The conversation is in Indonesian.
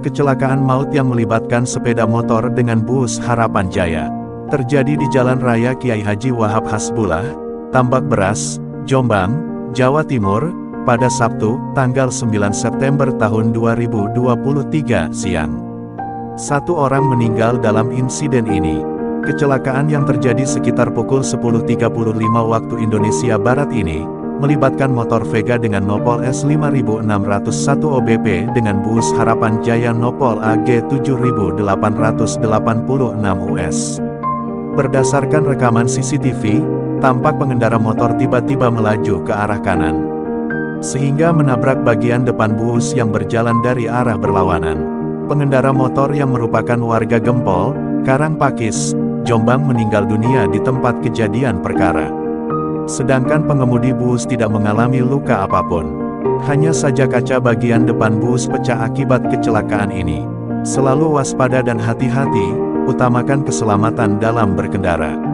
Kecelakaan maut yang melibatkan sepeda motor dengan bus Harapan Jaya terjadi di Jalan Raya Kiai Haji Wahab Hasbullah, Tambak Beras, Jombang, Jawa Timur, pada Sabtu, tanggal 9 September tahun 2023 siang. Satu orang meninggal dalam insiden ini. Kecelakaan yang terjadi sekitar pukul 10.35 waktu Indonesia Barat ini, melibatkan motor Vega dengan Nopol S5601 OBP dengan bus Harapan Jaya Nopol AG 7886 US. Berdasarkan rekaman CCTV, tampak pengendara motor tiba-tiba melaju ke arah kanan, sehingga menabrak bagian depan bus yang berjalan dari arah berlawanan. Pengendara motor yang merupakan warga Gempol, Karangpakis, Jombang meninggal dunia di tempat kejadian perkara. Sedangkan pengemudi bus tidak mengalami luka apapun. Hanya saja kaca bagian depan bus pecah akibat kecelakaan ini. Selalu waspada dan hati-hati, utamakan keselamatan dalam berkendara.